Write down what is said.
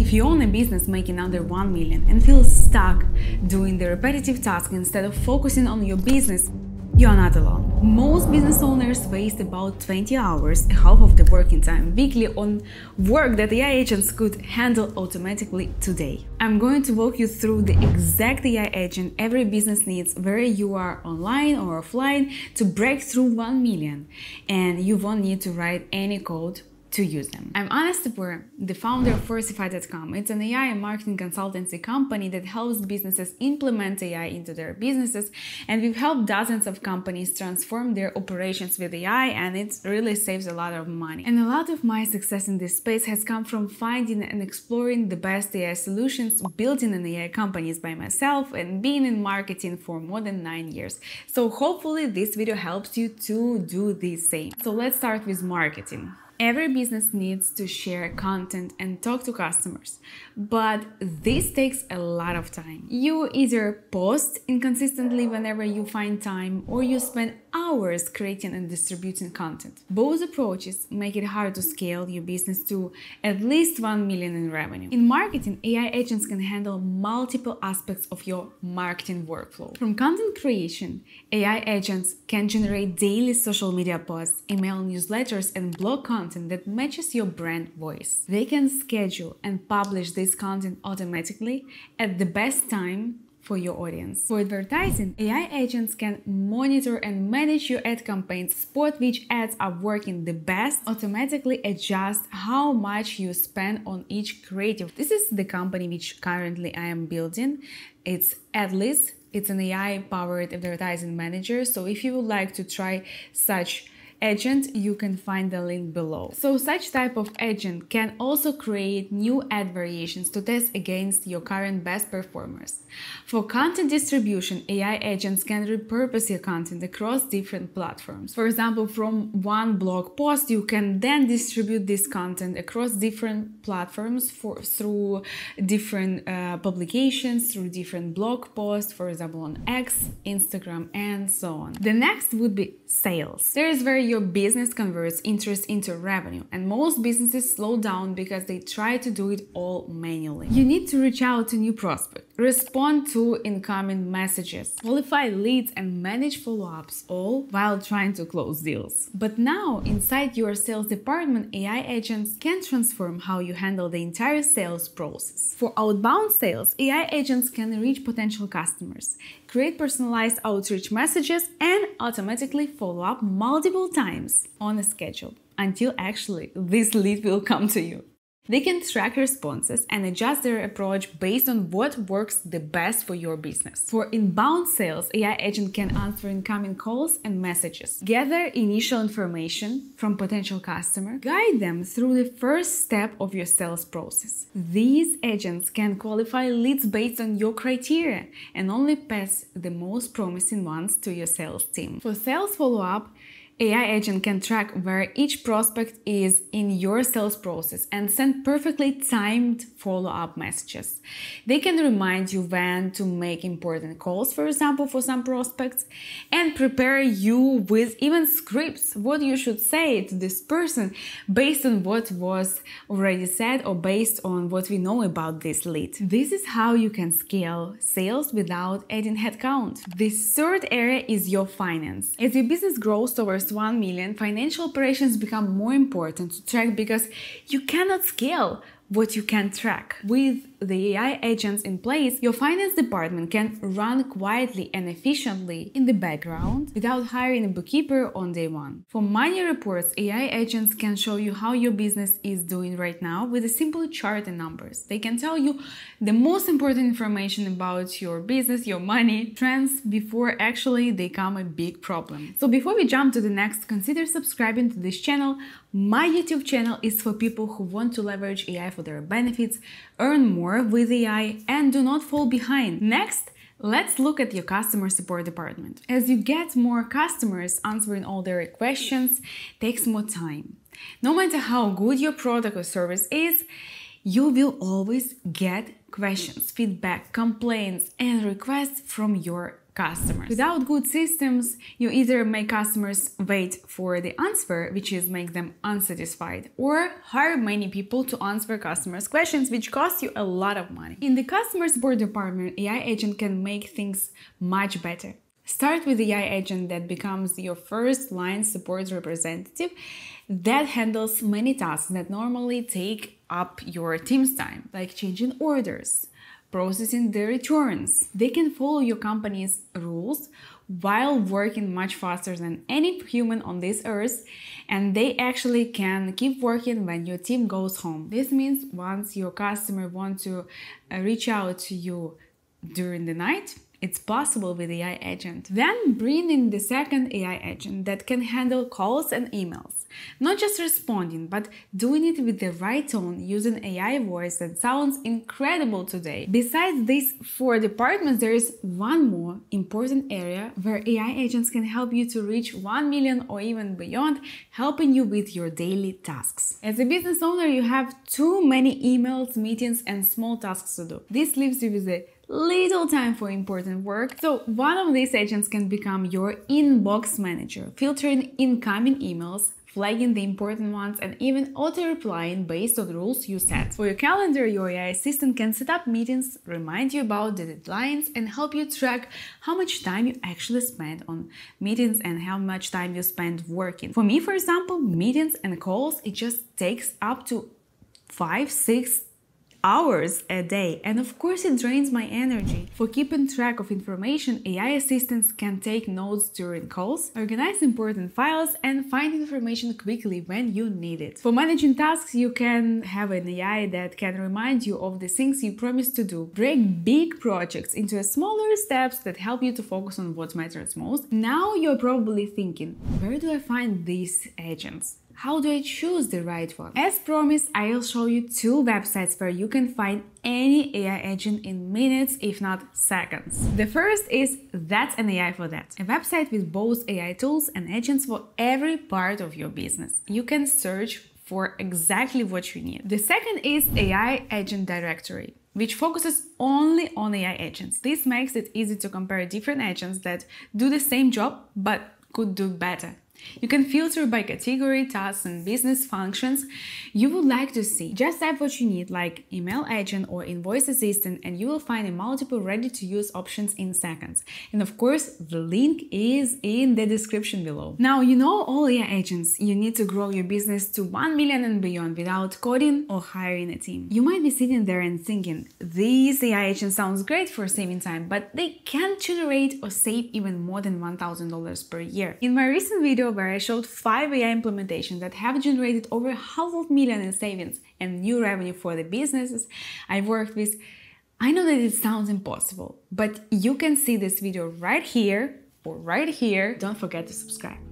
If you own a business making under 1 million and feel stuck doing the repetitive tasks instead of focusing on your business, you are not alone. Most business owners waste about 20 hours, half of the working time weekly, on work that AI agents could handle automatically today. I'm going to walk you through the exact AI agent every business needs, whether you are online or offline, to break through 1 million, and you won't need to write any code to use them. I'm Anna Stepura, the founder of Fortify.com. It's an AI and marketing consultancy company that helps businesses implement AI into their businesses, and we've helped dozens of companies transform their operations with AI, and it really saves a lot of money. And a lot of my success in this space has come from finding and exploring the best AI solutions, building an AI companies by myself, and being in marketing for more than 9 years. So hopefully this video helps you to do the same. So let's start with marketing. Every business needs to share content and talk to customers, but this takes a lot of time. You either post inconsistently whenever you find time, or you spend hours creating and distributing content. Both approaches make it hard to scale your business to at least 1 million in revenue. In marketing, AI agents can handle multiple aspects of your marketing workflow. From content creation, AI agents can generate daily social media posts, email newsletters, and blog content that matches your brand voice. They can schedule and publish this content automatically at the best time for your audience. For advertising, AI agents can monitor and manage your ad campaigns, spot which ads are working the best, automatically adjust how much you spend on each creative. This is the company which currently I am building. It's Adlist. It's an AI-powered advertising manager. So if you would like to try such agent, you can find the link below. So such type of agent can also create new ad variations to test against your current best performers. For content distribution, AI agents can repurpose your content across different platforms. For example, from one blog post, you can then distribute this content across different platforms through different publications, through different blog posts, for example, on X, Instagram, and so on. The next would be sales. There is where your business converts interest into revenue, and most businesses slow down because they try to do it all manually. You need to reach out to new prospects, respond to incoming messages, qualify leads, and manage follow-ups, all while trying to close deals. But now, inside your sales department, AI agents can transform how you handle the entire sales process. For outbound sales, AI agents can reach potential customers, create personalized outreach messages, and automatically follow up multiple times on a schedule until actually this lead will come to you. They can track responses and adjust their approach based on what works the best for your business. For inbound sales, AI agent can answer incoming calls and messages, gather initial information from potential customers, guide them through the first step of your sales process. These agents can qualify leads based on your criteria and only pass the most promising ones to your sales team. For sales follow-up, AI agent can track where each prospect is in your sales process and send perfectly timed follow-up messages. They can remind you when to make important calls, for example, for some prospects, and prepare you with even scripts, what you should say to this person based on what was already said or based on what we know about this lead. This is how you can scale sales without adding headcount. The third area is your finance. As your business grows towards 1 million, financial operations become more important to track because you cannot scale what you can track. With the AI agents in place, your finance department can run quietly and efficiently in the background without hiring a bookkeeper on day one. For money reports, AI agents can show you how your business is doing right now with a simple chart and numbers. They can tell you the most important information about your business, your money, trends before actually they become a big problem. So before we jump to the next, consider subscribing to this channel. My YouTube channel is for people who want to leverage AI for their benefits, earn more with AI, and do not fall behind. Next, let's look at your customer support department. As you get more customers, answering all their questions takes more time. No matter how good your product or service is, you will always get questions, feedback, complaints, and requests from your customers. Without good systems, you either make customers wait for the answer, which is make them unsatisfied, or hire many people to answer customers' questions, which cost you a lot of money. In the customer support department, AI agent can make things much better. Start with the AI agent that becomes your first line support representative that handles many tasks that normally take up your team's time, like changing orders, processing the returns. They can follow your company's rules while working much faster than any human on this earth, and they actually can keep working when your team goes home. This means once your customer wants to reach out to you during the night, it's possible with AI agent. Then bring in the second AI agent that can handle calls and emails. Not just responding, but doing it with the right tone using AI voice that sounds incredible today. Besides these 4 departments, there is one more important area where AI agents can help you to reach 1 million or even beyond, helping you with your daily tasks. As a business owner, you have too many emails, meetings, and small tasks to do. This leaves you with a little time for important work. So one of these agents can become your inbox manager, filtering incoming emails, flagging the important ones, and even auto-replying based on the rules you set. For your calendar, your AI assistant can set up meetings, remind you about the deadlines, and help you track how much time you actually spend on meetings and how much time you spend working. For me, for example, meetings and calls, it just takes up to 5-6 hours a day, and of course it drains my energy. For keeping track of information, AI assistants can take notes during calls, organize important files, and find information quickly when you need it. For managing tasks, you can have an AI that can remind you of the things you promised to do. Break big projects into smaller steps that help you to focus on what matters most. Now you're probably thinking, where do I find these agents? How do I choose the right one? As promised, I'll show you 2 websites where you can find any AI agent in minutes, if not seconds. The first is That's an AI for That, a website with both AI tools and agents for every part of your business. You can search for exactly what you need. The second is AI Agent Directory, which focuses only on AI agents. This makes it easy to compare different agents that do the same job but could do better. You can filter by category, tasks, and business functions you would like to see. Just type what you need, like email agent or invoice assistant, and you will find a multiple ready-to-use options in seconds. And of course, the link is in the description below. Now, you know all AI agents. You need to grow your business to 1 million and beyond without coding or hiring a team. You might be sitting there and thinking, these AI agents sounds great for saving time, but they can't generate or save even more than $1,000 per year. In my recent video where I showed 5 AI implementations that have generated over $500,000 in savings and new revenue for the businesses I've worked with, I know that it sounds impossible, but you can see this video right here or right here. Don't forget to subscribe.